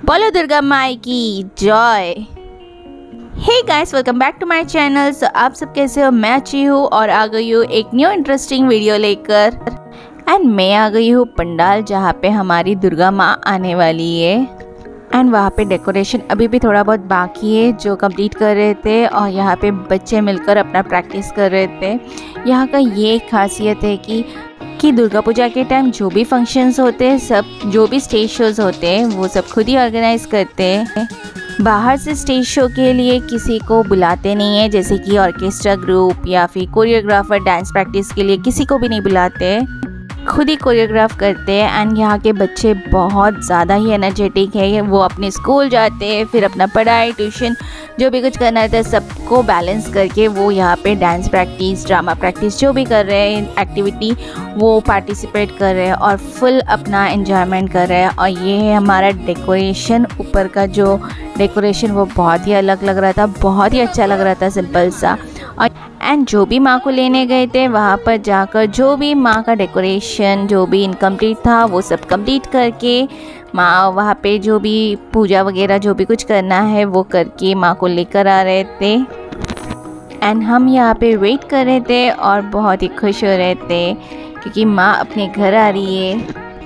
बोलो दुर्गा माई की जय। Hey guys, welcome back to my channel. So आप सब कैसे हो? मैं अच्छी हूँ और आ गई हूँ एक न्यू इंटरेस्टिंग वीडियो लेकर। एंड मैं आ गई हूँ पंडाल जहाँ पे हमारी दुर्गा माँ आने वाली है। एंड वहाँ पे डेकोरेशन अभी भी थोड़ा बहुत बाकी है जो कंप्लीट कर रहे थे, और यहाँ पे बच्चे मिलकर अपना प्रैक्टिस कर रहे थे। यहाँ का ये खासियत है कि दुर्गा पूजा के टाइम जो भी फंक्शंस होते हैं, सब जो भी स्टेज शोज होते हैं वो सब खुद ही ऑर्गेनाइज करते हैं। बाहर से स्टेज शो के लिए किसी को बुलाते नहीं है, जैसे कि ऑर्केस्ट्रा ग्रुप या फिर कोरियोग्राफर डांस प्रैक्टिस के लिए किसी को भी नहीं बुलाते, खुद ही कोरियोग्राफ करते हैं। एंड यहाँ के बच्चे बहुत ज़्यादा ही एनर्जेटिक है। वो अपने स्कूल जाते हैं, फिर अपना पढ़ाई ट्यूशन जो भी कुछ करना रहता है सबको बैलेंस करके वो यहाँ पे डांस प्रैक्टिस, ड्रामा प्रैक्टिस जो भी कर रहे हैं एक्टिविटी वो पार्टिसिपेट कर रहे हैं और फुल अपना एंजॉयमेंट कर रहे हैं। और ये है हमारा डेकोरेशन। ऊपर का जो डेकोरेशन वो बहुत ही अलग लग रहा था, बहुत ही अच्छा लग रहा था, सिंपल सा। और एंड जो भी माँ को लेने गए थे वहाँ पर जाकर जो भी माँ का डेकोरेशन जो भी इनकम्प्लीट था वो सब कंप्लीट करके माँ वहाँ पे जो भी पूजा वगैरह जो भी कुछ करना है वो करके माँ को लेकर आ रहे थे। एंड हम यहाँ पे वेट कर रहे थे और बहुत ही खुश हो रहे थे क्योंकि माँ अपने घर आ रही है।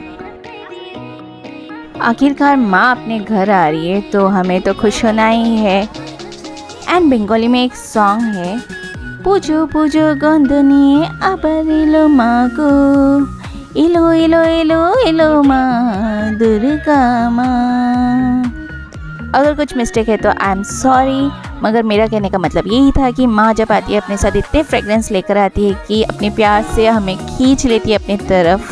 आखिरकार माँ अपने घर आ रही है तो हमें तो खुश होना ही है। एंड बंगाली में एक सॉन्ग है, पूजो पूजो गंधनी आबार एलो माँ को, एलो एलो एलो एलो माँ दुर्गा माँ। अगर कुछ मिस्टेक है तो आई एम सॉरी, मगर मेरा कहने का मतलब यही था कि माँ जब आती है अपने साथ इतने फ्रेगरेंस लेकर आती है कि अपने प्यार से हमें खींच लेती है अपनी तरफ।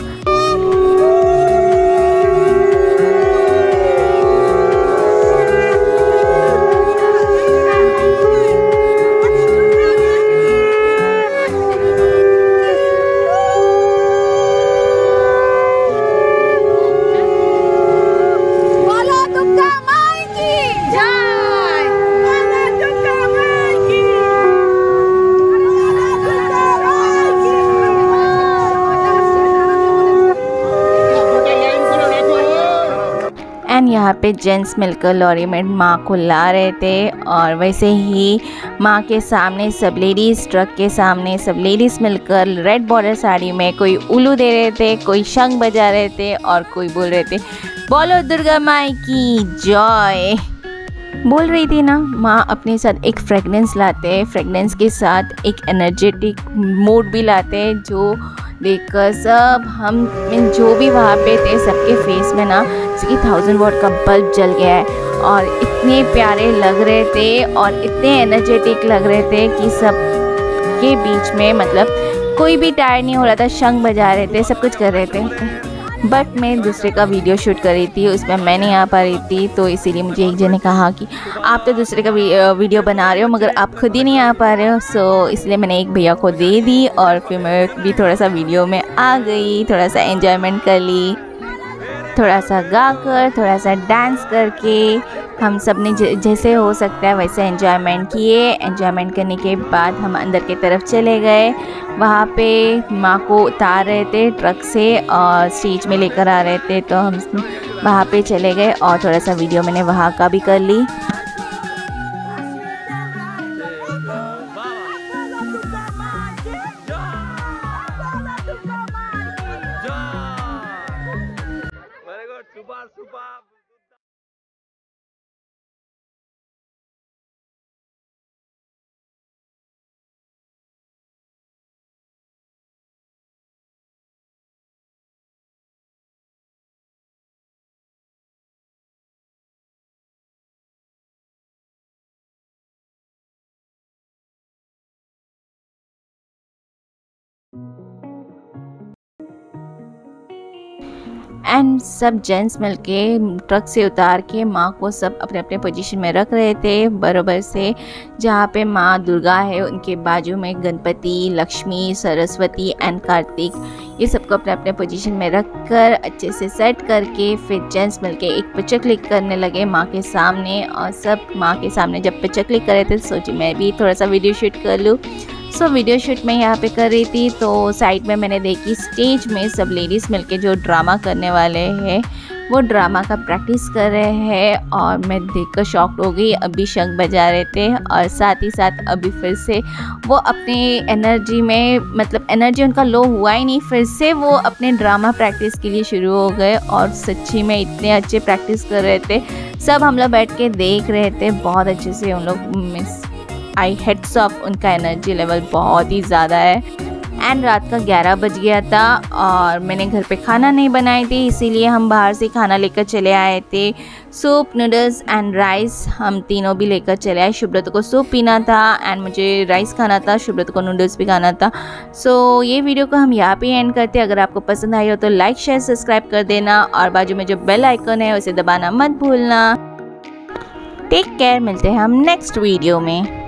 एंड यहाँ पे जेंट्स मिलकर लॉरी में माँ को ला रहे थे, और वैसे ही माँ के सामने सब लेडीज़, ट्रक के सामने सब लेडीज़ मिलकर रेड बॉर्डर साड़ी में कोई उल्लू दे रहे थे, कोई शंख बजा रहे थे और कोई बोल रहे थे बोलो दुर्गा माई की जय। बोल रही थी ना, माँ अपने साथ एक फ्रेगनेंस लाते हैं, फ्रेगनेंस के साथ एक एनर्जेटिक मूड भी लाते हैं जो देखकर सब हम जो भी वहाँ पे थे सबके फेस में ना जैसे कि 1000 वॉट का बल्ब जल गया है, और इतने प्यारे लग रहे थे और इतने एनर्जेटिक लग रहे थे कि सब के बीच में मतलब कोई भी टायर नहीं हो रहा था, शंख बजा रहे थे, सब कुछ कर रहे थे। बट मैं दूसरे का वीडियो शूट कर रही थी, उसमें मैं नहीं आ पा रही थी, तो इसीलिए मुझे एक जन ने कहा कि आप तो दूसरे का वीडियो बना रहे हो मगर आप खुद ही नहीं आ पा रहे हो। सो इसलिए मैंने एक भैया को दे दी और फिर मैं भी थोड़ा सा वीडियो में आ गई, थोड़ा सा एंजॉयमेंट कर ली, थोड़ा सा गाकर, थोड़ा सा डांस करके हम सब ने जैसे हो सकता है वैसे एंजॉयमेंट किए। एंजॉयमेंट करने के बाद हम अंदर की तरफ चले गए। वहाँ पे माँ को उतार रहे थे ट्रक से और स्टेज में लेकर आ रहे थे, तो हम वहाँ पे चले गए और थोड़ा सा वीडियो मैंने वहाँ का भी कर ली। एंड सब जेंट्स मिलके ट्रक से उतार के माँ को सब अपने अपने पोजीशन में रख रहे थे बराबर से। जहाँ पे माँ दुर्गा है उनके बाजू में गणपति, लक्ष्मी, सरस्वती एंड कार्तिक, ये सबको अपने अपने पोजीशन में रख कर अच्छे से सेट करके फिर जेंट्स मिलके एक पिक्चर क्लिक करने लगे माँ के सामने। और सब माँ के सामने जब पिक्चर क्लिक कर रहे थे सोची मैं भी थोड़ा सा वीडियो शूट कर लूँ। सो वीडियो शूट मैं यहाँ पे कर रही थी, तो साइड में मैंने देखी स्टेज में सब लेडीज़ मिलके जो ड्रामा करने वाले हैं वो ड्रामा का प्रैक्टिस कर रहे हैं और मैं देखकर शॉक्ड हो गई। अभी शंख बजा रहे थे और साथ ही साथ अभी फिर से वो अपनी एनर्जी में, मतलब एनर्जी उनका लो हुआ ही नहीं, फिर से वो अपने ड्रामा प्रैक्टिस के लिए शुरू हो गए और सच्ची में इतने अच्छे प्रैक्टिस कर रहे थे। सब हम लोग बैठ के देख रहे थे, बहुत अच्छे से उन लोग मिस आई हेड्स ऑफ, उनका एनर्जी लेवल बहुत ही ज़्यादा है। एंड रात का 11 बज गया था और मैंने घर पे खाना नहीं बनाई थी, इसीलिए हम बाहर से खाना लेकर चले आए थे। सूप, नूडल्स एंड राइस हम तीनों भी लेकर चले आए। शुभ्रत को सूप पीना था एंड मुझे राइस खाना था, शुभ्रत को नूडल्स भी खाना था। सो ये वीडियो को हम यहाँ पे एंड करते हैं। अगर आपको पसंद आई हो तो लाइक शेयर सब्सक्राइब कर देना और बाजू में जो बेल आइकन है उसे दबाना मत भूलना। टेक केयर, मिलते हैं हम नेक्स्ट वीडियो में।